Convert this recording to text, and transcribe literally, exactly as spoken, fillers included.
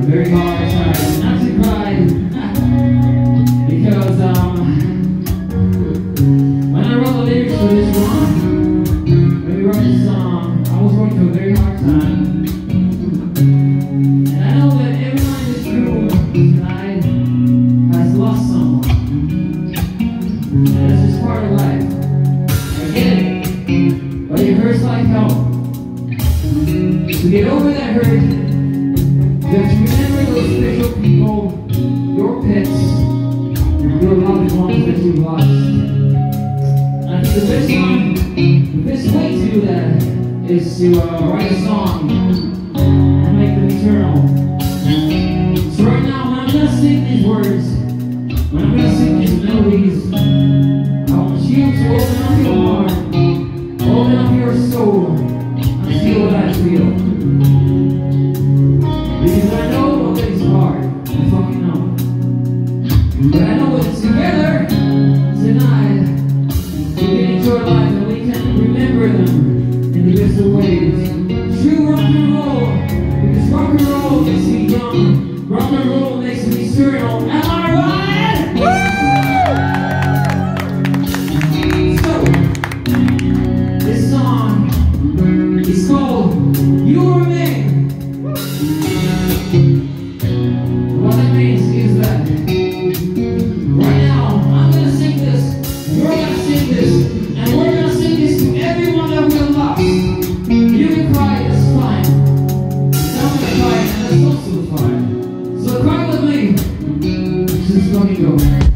very hard time not to cry because um, when I wrote the lyrics for this song, when we wrote this song, I was going through a very hard time. And I know that everyone in this room tonight has lost someone. And that's just part of life. I get it. But it hurts like hell. To get over that hurt, you have to remember those special people, your pets, and your loved ones that you've lost. And I think the best song, the best way to do that is to uh, write a song and make them eternal. So right now, when I'm going to sing these words, when I'm going to sing these melodies, I want you to open up your heart, open up your soul, and feel what I feel. Because I know that it's hard, I fucking know. But I know that together, tonight, we can enjoy life and we can remember them in the best of ways. True rock and roll, because rock and roll makes me young, rock and roll makes me eternal. Am I right? Woo! So, this song is called You Or Me. What that means is that right now I'm gonna sing this, you're gonna sing this, and we're gonna sing this to everyone that we have lost. You can cry, that's fine. I'm gonna cry, and that's also fine. So cry with me. This is gonna go.